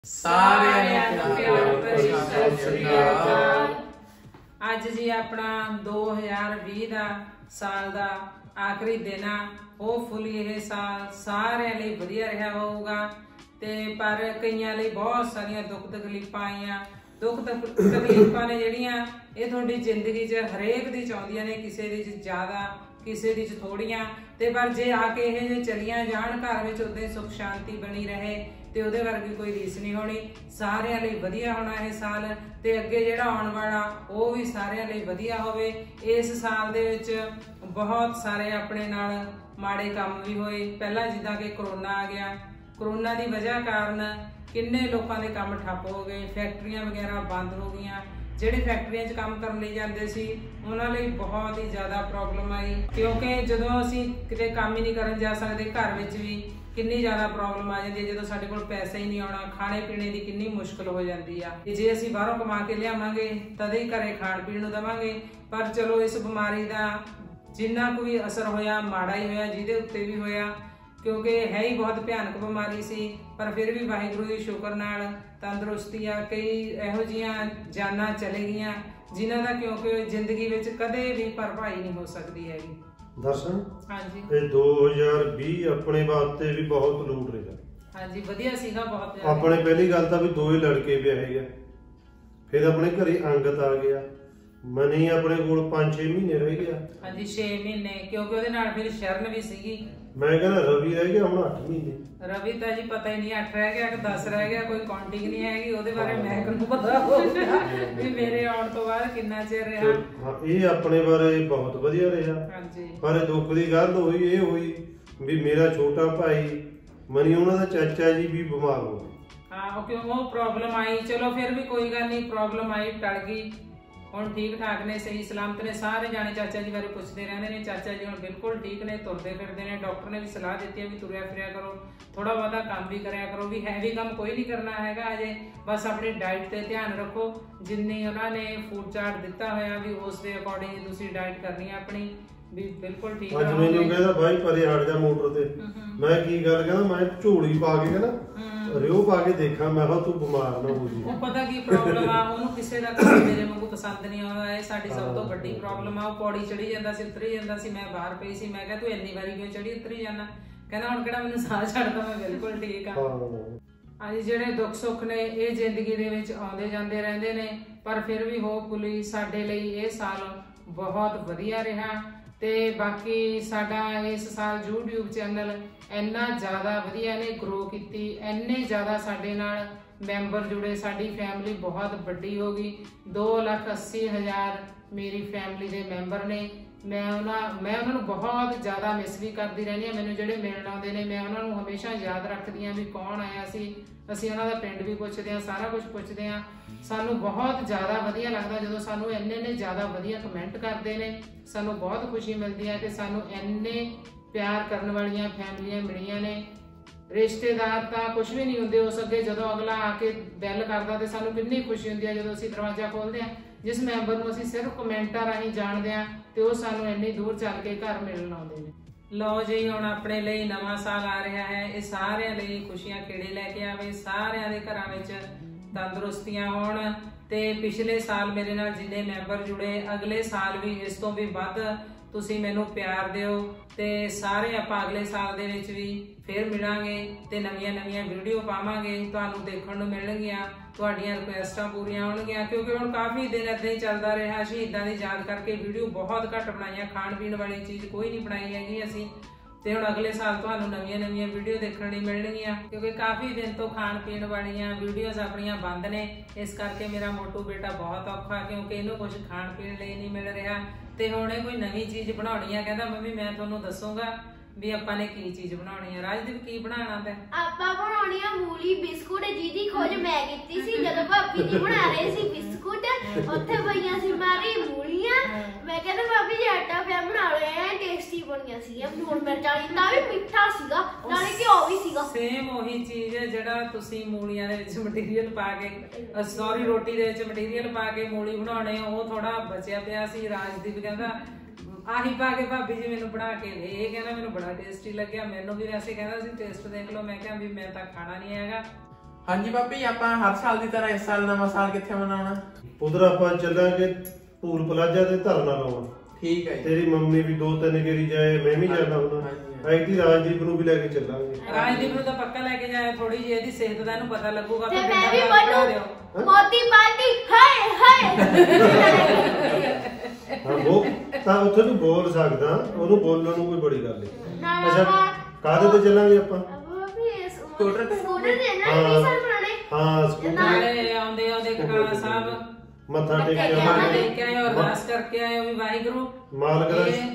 ਅੱਜ ਜੀ ਆਪਣਾ 2020 ਦਾ ਸਾਲ ਦਾ ਆਖਰੀ ਦਿਨ ਆ। ਹੋਪਫੁਲੀ ਇਹ ਸਾਲ ਸਾਰਿਆਂ ਲਈ ਵਧੀਆ ਰਿਹਾ ਹੋਊਗਾ ਤੇ ਪਰ ਕਈਆਂ ਲਈ ਬਹੁਤ ਸਾਰੀਆਂ ਦੁੱਖ ਤਕਲੀਫਾਂ ਆਈਆਂ। ਦੁੱਖ ਤਕਲੀਫਾਂ ਨੇ ਜਿਹੜੀਆਂ ਇਹ ਤੁਹਾਡੀ ਜ਼ਿੰਦਗੀ 'ਚ ਹਰੇਕ ਦੀ ਚਾਹੁੰਦੀਆਂ ਨੇ, ਕਿਸੇ ਦੀ 'ਚ ਜ਼ਿਆਦਾ ਕਿਸੇ ਦੀ 'ਚ ਥੋੜੀਆਂ, ਤੇ ਪਰ ਜੇ ਆ ਕੇ ਇਹ ਜੇ ਚਲੀਆਂ ਜਾਣ ਘਰ ਵਿੱਚ ਉਦਾਂ ਹੀ ਸੁੱਖ ਸ਼ਾਂਤੀ ਬਣੀ ਰਹੇ ਤੇ ਉਹਦੇ ਵਰਗੀ ਕੋਈ ਰੀਸ ਨਹੀਂ ਹੋਣੀ। ਸਾਰਿਆਂ ਲਈ ਵਧੀਆ ਹੋਣਾ ਇਹ ਸਾਲ ਤੇ ਅੱਗੇ ਜਿਹੜਾ ਆਉਣ ਵਾਲਾ ਉਹ ਵੀ ਸਾਰਿਆਂ ਲਈ ਵਧੀਆ ਹੋਵੇ। ਇਸ ਸਾਲ ਦੇ ਵਿੱਚ ਬਹੁਤ ਸਾਰੇ ਆਪਣੇ ਨਾਲ ਮਾੜੇ ਕੰਮ ਵੀ ਹੋਏ। ਪਹਿਲਾਂ ਜਿੱਦਾਂ ਕਿ ਕਰੋਨਾ ਆ ਗਿਆ, ਕਰੋਨਾ ਦੀ ਵਜ੍ਹਾ ਕਾਰਨ ਕਿੰਨੇ ਲੋਕਾਂ ਦੇ ਕੰਮ ਠੱਪ ਹੋ ਗਏ, ਫੈਕਟਰੀਆਂ ਵਗੈਰਾ ਬੰਦ ਹੋ ਗਈਆਂ। ਜਿਹੜੇ ਫੈਕਟਰੀਆਂ 'ਚ ਕੰਮ ਕਰਨ ਲਈ ਜਾਂਦੇ ਸੀ ਉਹਨਾਂ ਲਈ ਬਹੁਤ ਹੀ ਜ਼ਿਆਦਾ ਪ੍ਰੋਬਲਮ ਆਈ, ਕਿਉਂਕਿ ਜਦੋਂ ਅਸੀਂ ਕਿਤੇ ਕੰਮ ਹੀ ਨਹੀਂ ਕਰਨ ਜਾ ਸਕਦੇ ਘਰ ਵਿੱਚ ਵੀ ਕਿੰਨੀ ਜ਼ਿਆਦਾ ਪ੍ਰੋਬਲਮ ਆ ਜਾਂਦੀ ਹੈ। ਜਦੋਂ ਸਾਡੇ ਕੋਲ ਪੈਸਾ ਹੀ ਨਹੀਂ ਆਉਣਾ, ਖਾਣੇ ਪੀਣੇ ਦੀ ਕਿੰਨੀ ਮੁਸ਼ਕਲ ਹੋ ਜਾਂਦੀ ਆ। ਤੇ ਜੇ ਅਸੀਂ ਬਾਹਰੋਂ ਕਮਾ ਕੇ ਲਿਆਵਾਂਗੇ ਤਦੇ ਹੀ ਘਰੇ ਖਾਣ ਪੀਣ ਨੂੰ ਦੇਵਾਂਗੇ। ਪਰ ਚਲੋ ਇਸ ਬਿਮਾਰੀ ਦਾ ਜਿੰਨਾ ਕੋਈ ਅਸਰ ਹੋਇਆ ਮਾੜਾ ਹੀ ਹੋਇਆ, ਜਿਹਦੇ ਉੱਤੇ ਵੀ ਹੋਇਆ, ਕਿਉਂਕਿ ਹੈ ਹੀ ਬਹੁਤ ਭਿਆਨਕ ਬਿਮਾਰੀ ਸੀ। ਪਰ ਫਿਰ ਵੀ ਵਾਹਿਗੁਰੂ ਦੀ ਸ਼ੁਕਰ ਨਾਲ ਤੰਦਰੁਸਤੀ ਆ। ਕਈ ਇਹੋ ਜਿਹੀਆਂ ਜਾਨਾਂ ਚਲੇ ਗਈਆਂ ਜਿਨ੍ਹਾਂ ਦਾ ਕਿਉਂਕਿ ਜ਼ਿੰਦਗੀ ਵਿੱਚ ਕਦੇ ਵੀ ਭਰਪਾਈ ਨਹੀਂ ਹੋ ਸਕਦੀ ਹੈਗੀ। ਦਰਸ਼ਨ ਹਾਂਜੀ, ਇਹ 2020 ਆਪਣੇ ਵਾਸਤੇ ਵੀ ਬਹੁਤ ਲੂਟ ਰਿਹਾ। ਹਾਂਜੀ, ਵਧੀਆ ਸੀਗਾ ਬਹੁਤ ਜ਼ਿਆਦਾ। ਆਪਣੇ ਪਹਿਲੀ ਗੱਲ ਤਾਂ ਵੀ ਦੋਏ ਲੜਕੇ ਵਿਆਹੇ ਗਏ, ਫਿਰ ਆਪਣੇ ਘਰੇ ਅੰਗਤ ਆ ਗਿਆ। ਮਨੀ ਆਪਣੇ ਕੋਲ 5-6 ਮਹੀਨੇ ਰਹਿ ਗਿਆ। ਹਾਂਜੀ, 6 ਮਹੀਨੇ, ਕਿਉਂਕਿ ਉਹਦੇ ਨਾਲ ਫਿਰ ਸ਼ਰਨ ਵੀ ਸੀਗੀ। ਮੈਂ ਕਹਿੰਦਾ ਰਵੀ ਰਹਿ ਗਿਆ ਹੁਣ 8 ਮਹੀਨੇ। ਰਵੀ ਤਾਂ ਜੀ ਪਤਾ ਹੀ ਨਹੀਂ 8 ਰਹਿ ਗਿਆ ਕਿ 10 ਰਹਿ ਗਿਆ, ਕੋਈ ਕਾਊਂਟਿੰਗ ਨਹੀਂ ਹੈਗੀ। ਉਹਦੇ ਬਾਰੇ ਮੈਂ ਕਿਹਨੂੰ ਪਤਾ ਹੋਊਗਾ ਵੀ ਮੇਰੇ ਆਉਣ ਤੋਂ ਬਾਅਦ ਕਿੰਨਾ ਚਿਰ ਰਿਹਾ। ਇਹ ਆਪਣੇ ਬਾਰੇ ਬਹੁਤ ਵਧੀਆ ਰਿਹਾ। ਹਾਂਜੀ, ਪਰ ਦੁੱਖ ਦੀ ਗੱਲ ਇਹ ਹੋਈ ਵੀ ਮੇਰਾ ਛੋਟਾ ਭਾਈ ਮਨੀ ਉਹਨਾਂ ਦਾ ਚਾਚਾ ਜੀ ਵੀ ਬਿਮਾਰ ਹੋ ਗਏ। ਹਾਂ, ਕਿਉਂ ਉਹ ਪ੍ਰੋਬਲਮ ਆਈ। ਚਲੋ ਫਿਰ ਵੀ ਕੋਈ ਗੱਲ ਨਹੀਂ, ਪ੍ਰੋਬਲਮ ਆਈ ਟਲ ਗਈ। ਹੁਣ ਠੀਕ ਠਾਕ ਨੇ, ਸਹੀ ਸਲਾਮਤ ਨੇ। ਸਾਰੇ ਜਾਣੇ ਚਾਚਾ ਜੀ ਬਾਰੇ ਪੁੱਛਦੇ ਰਹਿੰਦੇ ਨੇ। ਚਾਚਾ ਜੀ ਹੁਣ ਬਿਲਕੁਲ ਠੀਕ ਨੇ, ਤੁਰਦੇ ਫਿਰਦੇ ਨੇ। ਡਾਕਟਰ ਨੇ ਵੀ ਸਲਾਹ ਦਿੱਤੀ ਹੈ ਵੀ ਤੁਰਿਆ ਫਿਰਿਆ ਕਰੋ, ਥੋੜਾ ਬਹੁਤਾ ਕੰਮ ਵੀ ਕਰਿਆ ਕਰੋ। ਵੀ ਹੈਵੀ ਕੰਮ ਕੋਈ ਨਹੀਂ ਕਰਨਾ ਹੈਗਾ ਅਜੇ, ਬਸ ਆਪਣੀ ਡਾਈਟ ਤੇ ਧਿਆਨ ਰੱਖੋ। ਜਿੰਨੀ ਉਹਨਾਂ ਨੇ ਫੂਡ ਚਾਰਟ ਦਿੱਤਾ ਹੋਇਆ ਵੀ ਉਸ ਦੇ ਅਕੋਰਡਿੰਗ ਤੁਸੀਂ ਡਾਈਟ ਕਰਨੀ ਹੈ ਆਪਣੀ, ਵੀ ਬਿਲਕੁਲ ਠੀਕ ਅੱਜ ਮੈਨੂੰ ਕਹਿੰਦਾ ਭਾਈ ਪਰੇ ਹਟ ਜਾ ਮੋਟਰ ਤੇ। ਮੈਂ ਕੀ ਗੱਲ ਕਹਿੰਦਾ, ਮੈਂ ਝੋਲੀ ਪਾ ਕੇ ਕਹਿੰਦਾ ਰਿਓ ਪਾ ਕੇ ਦੇਖਾਂ, ਮੈਂ ਕਿਹਾ ਤੂੰ ਬਿਮਾਰ ਨਾ ਹੋ ਜੀ। ਉਹ ਪਤਾ ਕੀ ਪ੍ਰੋਬਲਮ ਆ, ਉਹਨੂੰ ਕਿਸੇ ਦਾ ਕੰਮ ਮੇਰੇ ਵਾਂਗੂ ਪਸੰਦ ਨਹੀਂ ਆਉਂਦਾ। ਇਹ ਸਾਡੀ ਸਭ ਤੋਂ ਵੱਡੀ ਪ੍ਰੋਬਲਮ ਆ। ਉਹ ਪੌੜੀ ਚੜੀ ਜਾਂਦਾ ਸੀ, ਉਤਰੀ ਜਾਂਦਾ ਸੀ। ਮੈਂ ਬਾਹਰ ਪਈ ਸੀ, ਮੈਂ ਕਿਹਾ ਤੂੰ ਇੰਨੀ ਵਾਰੀ ਕਿਉਂ ਚੜੀ ਉਤਰੀ ਜਾਣਾ? ਕਹਿੰਦਾ ਹੁਣ ਕਿਹੜਾ ਮੈਨੂੰ ਸਾਹ ਛੱਡਦਾ, ਮੈਂ ਬਿਲਕੁਲ ਠੀਕ ਆ। ਹਾਂਜੀ, ਜਿਹੜੇ ਦੁੱਖ ਸੁੱਖ ਨੇ ਇਹ ਜ਼ਿੰਦਗੀ ਦੇ ਵਿੱਚ ਆਉਂਦੇ ਜਾਂਦੇ ਰਹਿੰਦੇ ਨੇ, ਪਰ ਫਿਰ ਵੀ ਹੋਪਫੁਲੀ ਸਾਡੇ ਲਈ ਇਹ ਸਾਲ ਬਹੁਤ ਵਧੀਆ ਰਿਹਾ। ਤੇ ਬਾਕੀ ਸਾਡਾ ਇਸ ਸਾਲ YouTube ਚੈਨਲ ਇੰਨਾ ਜ਼ਿਆਦਾ ਵਧੀਆ ਨੇ ਗਰੋ ਕੀਤੀ, ਇੰਨੇ ਜ਼ਿਆਦਾ ਸਾਡੇ ਨਾਲ ਮੈਂਬਰ ਜੁੜੇ, ਸਾਡੀ ਫੈਮਿਲੀ ਬਹੁਤ ਵੱਡੀ ਹੋ ਗਈ। 2,80,000 ਮੇਰੀ ਫੈਮਿਲੀ ਦੇ ਮੈਂਬਰ ਨੇ। ਮੈਂ ਉਹਨਾਂ ਨੂੰ ਬਹੁਤ ਜ਼ਿਆਦਾ ਮਿਸ ਵੀ ਕਰਦੀ ਰਹਿੰਦੀ ਹਾਂ। ਮੈਨੂੰ ਜਿਹੜੇ ਮਿਲਣ ਆਉਂਦੇ ਨੇ ਮੈਂ ਉਹਨਾਂ ਨੂੰ ਹਮੇਸ਼ਾ ਯਾਦ ਰੱਖਦੀ ਹਾਂ ਵੀ ਕੌਣ ਆਇਆ ਸੀ। ਅਸੀਂ ਉਹਨਾਂ ਦਾ ਪਿੰਡ ਵੀ ਪੁੱਛਦੇ ਹਾਂ, ਸਾਰਾ ਕੁਝ ਪੁੱਛਦੇ ਹਾਂ। ਸਾਨੂੰ ਬਹੁਤ ਜ਼ਿਆਦਾ ਵਧੀਆ ਲੱਗਦਾ ਜਦੋਂ ਸਾਨੂੰ ਇੰਨੇ ਜ਼ਿਆਦਾ ਵਧੀਆ ਕਮੈਂਟ ਕਰਦੇ ਨੇ। ਸਾਨੂੰ ਬਹੁਤ ਖੁਸ਼ੀ ਮਿਲਦੀ ਹੈ ਕਿ ਸਾਨੂੰ ਇੰਨੇ ਪਿਆਰ ਕਰਨ ਵਾਲੀਆਂ ਫੈਮਲੀਆਂ ਮਿਲੀਆਂ ਨੇ। ਰਿਸ਼ਤੇਦਾਰ ਤਾਂ ਕੁਝ ਵੀ ਨਹੀਂ ਹੁੰਦੇ ਉਸ ਅੱਗੇ। ਜਦੋਂ ਅਗਲਾ ਆ ਕੇ ਬੈਲ ਕਰਦਾ ਤੇ ਸਾਨੂੰ ਕਿੰਨੀ ਖੁਸ਼ੀ ਹੁੰਦੀ ਹੈ ਜਦੋਂ ਅਸੀਂ ਦਰਵਾਜ਼ਾ ਖੋਲਦੇ ਹਾਂ। ਜਿਸ ਮੈਂਬਰ ਨੂੰ ਅਸੀਂ ਸਿਰਫ ਕਮੈਂਟਾਂ ਰਾਹੀਂ ਜਾਣਦੇ ਹਾਂ ਤੇ ਉਹ ਸਾਨੂੰ ਇੰਨੀ ਦੂਰ ਚੱਲ ਕੇ ਘਰ ਮਿਲਣ ਆਉਂਦੇ ਨੇ। ਲਓ ਜੀ, ਹੁਣ ਆਪਣੇ ਲਈ ਨਵਾਂ ਸਾਲ ਆ ਰਿਹਾ ਹੈ। ਇਹ ਸਾਰਿਆਂ ਲਈ ਖੁਸ਼ੀਆਂ ਖੇੜੇ ਲੈ ਕੇ ਆਵੇ, ਸਾਰਿਆਂ ਦੇ ਘਰਾਂ ਵਿੱਚ ਤੰਦਰੁਸਤੀਆਂ ਹੋਣ। ਤੇ ਪਿਛਲੇ ਸਾਲ ਮੇਰੇ ਨਾਲ ਜਿੰਨੇ ਮੈਂਬਰ ਜੁੜੇ, ਅਗਲੇ ਸਾਲ ਵੀ ਇਸ ਤੋਂ ਵੀ ਵੱਧ ਤੁਸੀਂ ਮੈਨੂੰ ਪਿਆਰ ਦਿਓ ਤੇ ਸਾਰੇ ਆਪਾਂ ਅਗਲੇ ਸਾਲ ਦੇ ਵਿੱਚ ਵੀ ਫਿਰ ਮਿਲਾਂਗੇ ਤੇ ਨਵੀਆਂ ਵੀਡੀਓ ਪਾਵਾਂਗੇ, ਤੁਹਾਨੂੰ ਦੇਖਣ ਨੂੰ ਮਿਲਣਗੀਆਂ। ਤੁਹਾਡੀਆਂ ਰਿਕੁਐਸਟਾਂ ਪੂਰੀਆਂ ਹੋਣਗੀਆਂ, ਕਿਉਂਕਿ ਹੁਣ ਕਾਫੀ ਦਿਨ ਏਦਾਂ ਹੀ ਚੱਲਦਾ ਰਿਹਾ। ਸ਼ਹੀਦਾਂ ਦੀ ਯਾਦ ਕਰਕੇ ਵੀਡੀਓ ਬਹੁਤ ਘੱਟ ਬਣਾਈਆਂ, ਖਾਣ ਪੀਣ ਵਾਲੀ ਚੀਜ਼ ਕੋਈ ਨਹੀਂ ਬਣਾਈ ਹੈਗੀ ਅਸੀਂ। ਤੇ ਹੁਣ ਅਗਲੇ ਸਾਲ ਤੁਹਾਨੂੰ ਨਵੀਆਂ ਵੀਡੀਓ ਦੇਖਣ ਲਈ ਮਿਲਣਗੀਆਂ, ਕਿਉਂਕਿ ਕਾਫੀ ਦਿਨ ਤੋਂ ਖਾਣ ਪੀਣ ਵਾਲੀਆਂ ਵੀਡੀਓਜ਼ ਆਪਣੀਆਂ ਬੰਦ ਨੇ। ਇਸ ਕਰਕੇ ਮੇਰਾ ਮੋਟੂ ਬੇਟਾ ਬਹੁਤ ਔਖਾ, ਕਿਉਂਕਿ ਇਹਨੂੰ ਕੁਝ ਖਾਣ ਪੀਣ ਲਈ ਨਹੀਂ ਮਿਲ ਰਿਹਾ। ਤੇ ਹੁਣ ਇਹ ਕੋਈ ਨਵੀਂ ਚੀਜ਼ ਬਣਾਉਣੀ ਆ, ਕਹਿੰਦਾ ਮੰਮੀ ਮੈਂ ਤੁਹਾਨੂੰ ਦੱਸੂਗਾ ਵੀ ਆਪਾਂ ਨੇ ਕੀ ਚੀਜ਼ ਬਣਾਉਣੀ ਆ। ਰਾਜਦੀਪ ਕੀ ਬਣਾਉਣਾ ਤੇ? ਆਪਾਂ ਬਣਾਉਣੀ ਆ ਮੂਲੀ ਬਿਸਕੁਟ, ਜਿਹਦੀ ਖੋਜ ਮੈਂ ਕੀਤੀ ਸੀ ਜਦੋਂ ਭਾਬੀ ਜੀ ਬਣਾ ਰਹੇ ਸੀ ਬਿਸਕੁਟ। ਉੱਥੇ ਪਈਆਂ ਸੀ ਮਾਰੀ ਮੂਲੀਆਂ। ਮੈਂ ਕਹਿੰਦਾ ਭਾਬੀ ਜੀ ਆਟਾ ਪਿਆ ਬਣਾ ਲਓ, ਐ ਟੇਸਟੀ ਬਣੀਆਂ ਸੀ। ਲੂਣ ਮਿਰਚਾਂ ਇੰਨਾ ਵੀ ਮਿੱਠਾ ਸੀਗਾ, ਨਾਲੇ ਘਿਓ ਵੀ ਸੀਗਾ। ਸੇਮ ਉਹੀ ਚੀਜ਼ ਹੈ ਜਿਹੜਾ ਤੁਸੀਂ ਮੂਲੀਆਂ ਦੇ ਵਿੱਚ ਮਟੀਰੀਅਲ ਪਾ ਕੇ, ਸੌਰੀ ਰੋਟੀ ਦੇ ਵਿੱਚ ਮਟੀਰੀਅਲ ਪਾ ਕੇ ਮੂਲੀ ਬਣਾਉਣੇ, ਉਹ ਥੋੜਾ ਬਚਿਆ ਪਿਆ ਸੀ। ਰਾਜਦੀਪ ਕਹਿੰਦਾ ਆਹੀ ਪਾ ਕੇ ਭਾਬੀ ਜੀ ਮੈਨੂੰ ਬਣਾ ਕੇ ਦੇ। ਇਹ ਕਹਿੰਦਾ ਮੈਨੂੰ ਬੜਾ ਟੇਸਟੀ ਲੱਗਿਆ। ਮੈਨੂੰ ਵੀ ਵੈਸੇ ਕਹਿੰਦਾ ਸੀ ਟੇਸਟ ਦੇਖ ਲਓ। ਮੈਂ ਕਿਹਾ ਵੀ ਮੈਂ ਤਾਂ ਖਾਣਾ ਨਹੀਂ ਹੈਗਾ। ਹਾਂਜੀ ਭਾਬੀ, ਆਪਾਂ ਹਰ ਸਾਲ ਦੀ ਤਰ੍ਹਾਂ ਇਸ ਸਾਲ ਨਵਾਂ ਸਾਲ ਕਿੱਥੇ ਮਨਾਉਣਾ? ਉਧਰ ਆਪਾਂ ਚੱਲਾਂਗੇ ਪੂਲ ਪਲਾਜ਼ਾ ਤੇ ਧਰਨਾ ਲਾਉਣਾ। ਠੀਕ ਹੈ ਜੀ। ਤੇਰੀ ਮੰਮੀ ਵੀ 2-3 ਗੇਰੀ ਜਾਏ, ਮੈਂ ਵੀ ਜਾਣਾ ਹੁੰਦਾ। ਐਤੀ ਰਾਜਦੀਪ ਨੂੰ ਵੀ ਲੈ ਕੇ ਚੱਲਾਂਗੇ। ਰਾਜਦੀਪ ਨੂੰ ਤਾਂ ਪੱਕਾ ਲੈ ਕੇ ਜਾਏ, ਥੋੜੀ ਜਿਹੀ ਇਹਦੀ ਸਿਹਤ ਦਾ ਇਹਨੂੰ ਪਤਾ ਲੱਗੂਗਾ। ਤੇ ਮੈਂ ਵੀ ਬੋਲੂ ਮੋਦੀ ਪਾਰਟੀ ਹਾਏ ਹਾਏ। ਹਾਂ ਉਹ ਤਾਂ ਉੱਥੇ ਤੂੰ ਬੋਲ ਸਕਦਾ, ਉਹਨੂੰ ਬੋਲਣ ਨੂੰ ਕੋਈ ਬੜੀ ਗੱਲ ਨਹੀਂ। ਅੱਛਾ ਕਾਹਦੇ ਤੇ ਚੱਲਾਂਗੇ ਆਪਾਂ? ਸਕੂਟਰ ਤੇ। ਸਕੂਟਰ ਤੇ ਨਾ ਨਹੀਂ ਸਰ ਬਣਾਣੇ। ਹਾਂ ਸਕੂਟਰ ਨਾਲੇ ਆਉਂਦੇ ਕਟਾਣਾ ਸਾਹਿਬ ਮੱਥਾ ਟੇਕ ਕੇ ਆਵਾਂਗੇ, ਕਿ ਆਏ ਅਰਦਾਸ ਕਰਕੇ ਆਏ ਵੀ ਵਾਹਿਗੁਰੂ ਮਾਲਕ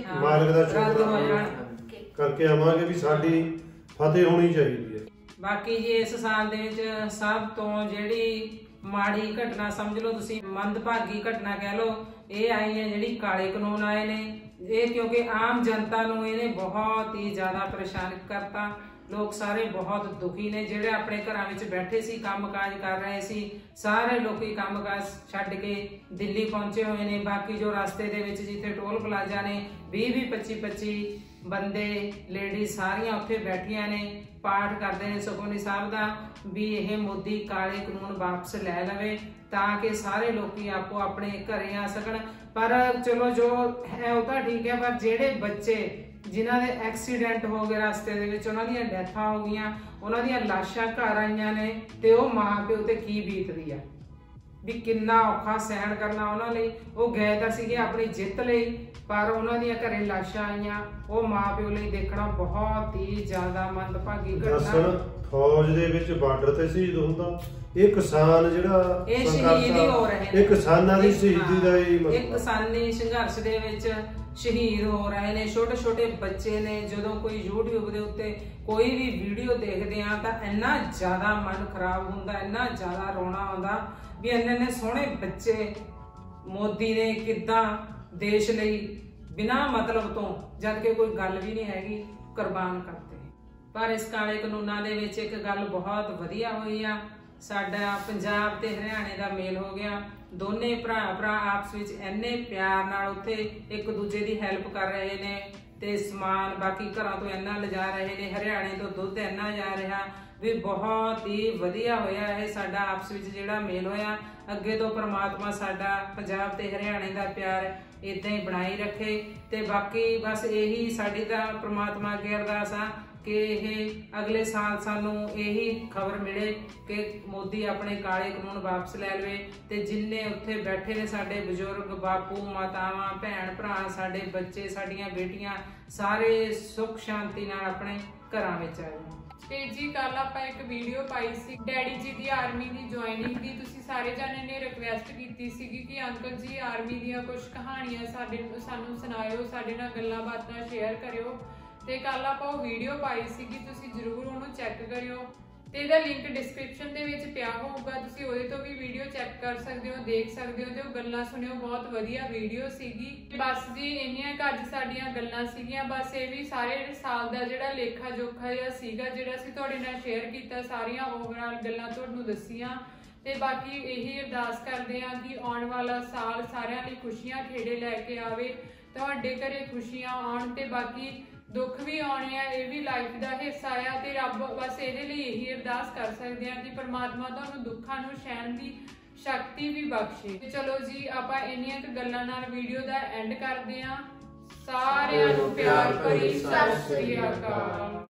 ਦਾ ਸ਼ੁਕਰ ਕਰਕੇ ਆਵਾਂਗੇ ਵੀ ਸਾਡੀ ਫਤਿਹ ਹੋਣੀ ਚਾਹੀਦੀ ਹੈ। ਬਾਕੀ ਜੀ ਇਸ ਸਾਲ ਦੇ ਵਿੱਚ ਸਭ ਤੋਂ ਜਿਹੜੀ ਮਾੜੀ ਘਟਨਾ ਸਮਝ ਲਓ ਤੁਸੀਂ, ਮੰਦਭਾਗੀ ਘਟਨਾ ਕਹਿ ਲਓ, ਇਹ ਆਈ ਹੈ ਜਿਹੜੀ ਕਾਲੇ ਕਾਨੂੰਨ ਆਏ ਨੇ। ਇਹ ਕਿਉਂਕਿ ਆਮ ਜਨਤਾ ਨੂੰ ਇਹਨੇ ਬਹੁਤ ਹੀ ਜ਼ਿਆਦਾ ਪਰੇਸ਼ਾਨ ਕਰਤਾ। ਲੋਕ ਸਾਰੇ ਬਹੁਤ ਦੁਖੀ ਨੇ, ਜਿਹੜੇ ਆਪਣੇ ਘਰਾਂ ਵਿੱਚ ਬੈਠੇ ਸੀ, ਕੰਮਕਾਜ ਕਰ ਰਹੇ ਸੀ, ਸਾਰੇ ਲੋਕੀ ਕੰਮਕਾਜ ਛੱਡ ਕੇ ਦਿੱਲੀ ਪਹੁੰਚੇ ਹੋਏ ਨੇ। ਬਾਕੀ ਜੋ ਰਸਤੇ ਦੇ ਵਿੱਚ ਜਿੱਥੇ ਟੋਲ ਪਲਾਜ਼ਾ ਨੇ 20-20, 25-25 ਬੰਦੇ ਲੇਡੀਜ਼ ਸਾਰੀਆਂ ਉੱਥੇ ਬੈਠੀਆਂ ਨੇ, ਪਾਠ ਕਰਦੇ ਨੇ ਸੁਖਮਨੀ ਸਾਹਿਬ ਦਾ ਵੀ ਇਹ ਮੋਦੀ ਕਾਲੇ ਕਾਨੂੰਨ ਵਾਪਸ ਲੈ ਲਵੇ ਤਾਂ ਕਿ ਸਾਰੇ ਲੋਕੀ ਆਪੋ ਆਪਣੇ ਘਰੇ ਆ ਸਕਣ। ਪਰ ਚਲੋ ਜੋ ਹੈ ਉਹ ਤਾਂ ਠੀਕ ਹੈ, ਪਰ ਜਿਹੜੇ ਬੱਚੇ ਜਿਨ੍ਹਾਂ ਦੇ ਐਕਸੀਡੈਂਟ ਹੋ ਗਏ ਰਸਤੇ ਦੇ ਵਿੱਚ, ਉਹਨਾਂ ਦੀਆਂ ਡੈਥਾਂ ਹੋ ਗਈਆਂ, ਉਹਨਾਂ ਦੀਆਂ ਲਾਸ਼ਾਂ ਘਰ ਆਈਆਂ ਨੇ, ਤੇ ਉਹ ਮਾਂ ਪਿਓ ਤੇ ਕੀ ਬੀਤਦੀ ਆ, ਵੀ ਕਿੰਨਾ ਔਖਾ ਸਹਿਣ ਕਰਨਾ ਉਹਨਾਂ ਲਈ। ਉਹ ਗਏ ਤਾਂ ਸੀਗੇ ਆਪਣੀ ਜਿੱਤ ਲਈ, ਪਰ ਉਹਨਾਂ ਦੀਆਂ ਘਰੇ ਲਾਸ਼ਾਂ ਆਈਆਂ, ਉਹ ਮਾਂ ਪਿਓ ਲਈ ਦੇਖਣਾ ਬਹੁਤ ਹੀ ਜ਼ਿਆਦਾ ਮੰਦਭਾਗੀ ਘਟਨਾ। ਫੌਜ ਦੇ ਵਿੱਚ ਬਾਰਡਰ ਤੇ ਸ਼ਹੀਦ ਹੁੰਦਾ, ਇਹ ਕਿਸਾਨ ਜਿਹੜਾ ਇਹ ਸ਼ਹੀਦ ਹੀ ਹੋ ਰਹੇ ਨੇ, ਇਹ ਕਿਸਾਨਾਂ ਦੀ ਸ਼ਹੀਦੀ ਦਾ ਹੀ ਮਤਲਬ ਇੱਕ ਕਿਸਾਨੀ ਸੰਘਰਸ਼ ਦੇ ਵਿੱਚ ਸ਼ਹੀਦ ਹੋ ਰਹੇ ਨੇ। ਛੋਟੇ ਛੋਟੇ ਬੱਚੇ ਨੇ। ਜਦੋਂ ਕੋਈ YouTube ਦੇ ਉੱਤੇ ਕੋਈ ਵੀ ਵੀਡੀਓ ਦੇਖਦੇ ਆ ਤਾਂ ਇੰਨਾ ਜ਼ਿਆਦਾ ਮਨ ਖਰਾਬ ਹੁੰਦਾ, ਇੰਨਾ ਜ਼ਿਆਦਾ ਰੋਣਾ ਆਉਂਦਾ ਵੀ ਇੰਨੇ ਸੋਹਣੇ ਬੱਚੇ ਮੋਦੀ ਨੇ ਕਿੱਦਾਂ ਦੇਸ਼ ਲਈ ਬਿਨਾਂ ਮਤਲਬ ਤੋਂ, ਜਦ ਕਿ ਕੋਈ ਗੱਲ ਵੀ ਨਹੀਂ ਹੈਗੀ, ਕੁਰਬਾਨ ਕਰਤੇ। ਪਰ ਇਸ ਕਾਲੇ ਕਾਨੂੰਨਾਂ ਦੇ ਵਿੱਚ ਇੱਕ ਗੱਲ ਬਹੁਤ ਵਧੀਆ ਹੋਈ ਆ, ਸਾਡਾ ਪੰਜਾਬ ਤੇ ਹਰਿਆਣੇ ਦਾ ਮੇਲ ਹੋ ਗਿਆ। ਦੋਨੇ ਭਰਾ ਆਪਸ ਵਿੱਚ ਇੰਨੇ ਪਿਆਰ ਨਾਲ ਉੱਥੇ ਇੱਕ ਦੂਜੇ ਦੀ ਹੈਲਪ ਕਰ ਰਹੇ ਨੇ, ਤੇ ਸਮਾਨ ਬਾਕੀ ਘਰਾਂ ਤੋਂ ਇੰਨਾ ਲਿਜਾ ਰਹੇ ਨੇ, ਹਰਿਆਣੇ ਤੋਂ ਦੁੱਧ ਇੰਨਾ ਜਾ ਰਿਹਾ ਵੀ ਬਹੁਤ ਹੀ ਵਧੀਆ ਹੋਇਆ ਇਹ ਸਾਡਾ ਆਪਸ ਵਿੱਚ ਜਿਹੜਾ ਮੇਲ ਹੋਇਆ। ਅੱਗੇ ਤੋਂ ਪ੍ਰਮਾਤਮਾ ਸਾਡਾ ਪੰਜਾਬ ਤੇ ਹਰਿਆਣੇ ਦਾ ਪਿਆਰ ਇਦਾਂ ਹੀ ਬਣਾਈ ਰੱਖੇ। ਤੇ ਬਾਕੀ ਬਸ ਇਹੀ ਸਾਡੀ ਤਾਂ ਪ੍ਰਮਾਤਮਾ ਅੱਗੇ ਅਰਦਾਸ ਆ ਕਿ ਇਹ ਅਗਲੇ ਸਾਲ ਸਾਨੂੰ ਇਹੀ ਖਬਰ ਮਿਲੇ ਕਿ ਮੋਦੀ ਆਪਣੇ ਕਾਲੇ ਕਾਨੂੰਨ ਵਾਪਸ ਲੈ ਲਵੇ, ਤੇ ਜਿੰਨੇ ਉੱਥੇ ਬੈਠੇ ਨੇ ਸਾਡੇ ਬਜ਼ੁਰਗ, ਬਾਪੂ, ਮਾਤਾਵਾਂ, ਭੈਣ ਭਰਾ, ਸਾਡੇ ਬੱਚੇ, ਸਾਡੀਆਂ ਬੇਟੀਆਂ, ਸਾਰੇ ਸੁੱਖ ਸ਼ਾਂਤੀ ਨਾਲ ਆਪਣੇ ਘਰਾਂ ਵਿੱਚ ਆ ਜਾਣ। ਤੇ ਜੀ ਕੱਲ ਆਪਾਂ ਇੱਕ ਵੀਡੀਓ ਪਾਈ ਸੀ ਡੈਡੀ ਜੀ ਦੀ ਆਰਮੀ ਦੀ ਜੁਆਇਨਿੰਗ ਦੀ। ਤੁਸੀਂ ਸਾਰੇ ਜਾਣੇ ਨੇ ਰਿਕਵੈਸਟ ਕੀਤੀ ਸੀਗੀ ਕਿ ਅੰਕਲ ਜੀ ਆਰਮੀ ਦੀਆਂ ਕੁਝ ਕਹਾਣੀਆਂ ਸਾਨੂੰ ਸੁਣਾਇਓ, ਸਾਡੇ ਨਾਲ ਗੱਲਾਂ ਬਾਤਾਂ ਸ਼ੇਅਰ ਕਰਿਓ। ਤੇ ਕੱਲ ਆਪਾਂ ਉਹ ਵੀਡੀਓ ਪਾਈ ਸੀਗੀ, ਤੁਸੀਂ ਜ਼ਰੂਰ ਉਹਨੂੰ ਚੈੱਕ ਕਰਿਓ ਤੇ ਇਹਦਾ ਲਿੰਕ ਡਿਸਕ੍ਰਿਪਸ਼ਨ ਦੇ ਵਿੱਚ ਪਿਆ ਹੋਊਗਾ, ਤੁਸੀਂ ਉਹਦੇ ਤੋਂ ਵੀ ਵੀਡੀਓ ਚੈੱਕ ਕਰ ਸਕਦੇ ਹੋ, ਦੇਖ ਸਕਦੇ ਹੋ ਤੇ ਉਹ ਗੱਲਾਂ ਸੁਣਿਓ। ਬਹੁਤ ਵਧੀਆ ਵੀਡੀਓ ਸੀਗੀ। ਬਸ ਜੀ ਇੰਨੀਆਂ ਕੁ ਅੱਜ ਸਾਡੀਆਂ ਗੱਲਾਂ ਸੀਗੀਆਂ। ਬਸ ਇਹ ਵੀ ਸਾਰੇ ਸਾਲ ਦਾ ਜਿਹੜਾ ਲੇਖਾ ਜੋਖਾ ਜਿਹਾ ਸੀਗਾ, ਜਿਹੜਾ ਅਸੀਂ ਤੁਹਾਡੇ ਨਾਲ ਸ਼ੇਅਰ ਕੀਤਾ, ਸਾਰੀਆਂ ਓਵਰਆਲ ਗੱਲਾਂ ਤੁਹਾਨੂੰ ਦੱਸੀਆਂ। ਤੇ ਬਾਕੀ ਇਹੀ ਅਰਦਾਸ ਕਰਦੇ ਹਾਂ ਕਿ ਆਉਣ ਵਾਲਾ ਸਾਲ ਸਾਰਿਆਂ ਲਈ ਖੁਸ਼ੀਆਂ ਖੇੜੇ ਲੈ ਕੇ ਆਵੇ, ਤੁਹਾਡੇ ਘਰੇ ਖੁਸ਼ੀਆਂ ਆਉਣ, ਤੇ ਬਾਕੀ ਦੁੱਖ ਵੀ ਆਉਣੇ ਆ, ਇਹ ਵੀ ਲਾਈਫ ਦਾ ਹਿੱਸਾ ਆ। ਤੇ ਰੱਬ ਬਸ ਇਹਦੇ ਲਈ ਇਹੀ ਅਰਦਾਸ ਕਰ ਸਕਦੇ ਆ ਕਿ ਪਰਮਾਤਮਾ ਤੁਹਾਨੂੰ ਦੁੱਖਾਂ ਨੂੰ ਸਹਿਣ ਦੀ ਸ਼ਕਤੀ ਵੀ ਬਖਸ਼ੇ। ਤੇ ਚਲੋ ਜੀ ਆਪਾਂ ਇੰਨੀਆਂ ਕੁ ਗੱਲਾਂ ਨਾਲ ਵੀਡੀਓ ਦਾ ਐਂਡ ਕਰਦੇ ਆ। ਸਾਰਿਆਂ ਨੂੰ ਪਿਆਰ ਭਰੀ ਸਤਿ ਸ੍ਰੀ ਅਕਾਲ।